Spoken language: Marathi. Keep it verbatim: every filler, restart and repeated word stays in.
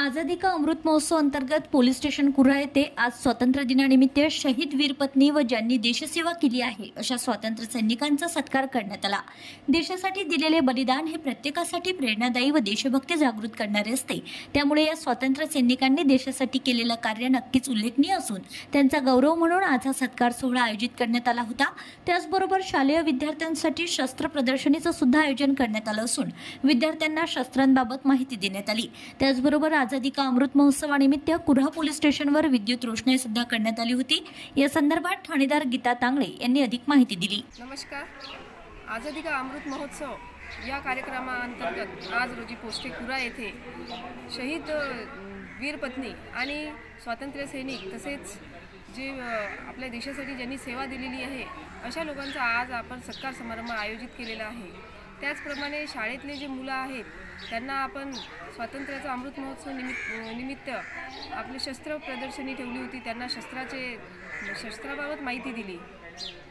आझादी का अमृत महोत्सव अंतर्गत पोलीस स्टेशन कुऱ्हा येथे आज स्वातंत्र्य दिनानिमित्त शहीद वीरपत्नी व ज्यांनी देशसेवा केली आहे अशा स्वातंत्र्य सैनिकांचा सत्कार करण्यात आला। देशासाठी दिलेले बलिदान हे प्रत्येकासाठी प्रेरणादायी व देशभक्ती जागृत करणारे असते। त्यामुळे या स्वातंत्र्य सैनिकांनी देशासाठी केलेलं कार्य नक्कीच उल्लेखनीय असून त्यांचा गौरव म्हणून आज हा सत्कार सोहळा आयोजित करण्यात आला होता। त्याचबरोबर शालेय विद्यार्थ्यांसाठी शस्त्र प्रदर्शनीचं सुद्धा आयोजन करण्यात आलं असून विद्यार्थ्यांना शस्त्रांबाबत माहिती देण्यात आली। त्याचबरोबर आझादी का अमृत महोत्सवानिमित्त कुऱ्हा पोलीस स्टेशनवर विद्युत रोषणाई सुद्धा करण्यात आली होती। या संदर्भात ठाणेदार गीता तांगळे यांनी अधिक माहिती दिली। नमस्कार। आझादी का अमृत महोत्सव या कार्यक्रमाअंतर्गत आज रोजी पोस्टे कुऱ्हा येथे शहीद वीरपत्नी आणि स्वातंत्र्य सैनिक तसेच जे आपल्या देशासाठी ज्यांनी सेवा दिलेली आहे अशा लोकांचा आज आपण सत्कार समारंभ आयोजित केलेला आहे। त्याचप्रमाणे शाळेतले जे मुलं आहेत त्यांना आपण स्वातंत्र्याचा अमृत महोत्सव निमित्त निमित्त आपले शस्त्र प्रदर्शनी ठेवली होती। त्यांना शस्त्राचे शस्त्राबाबत माहिती दिली।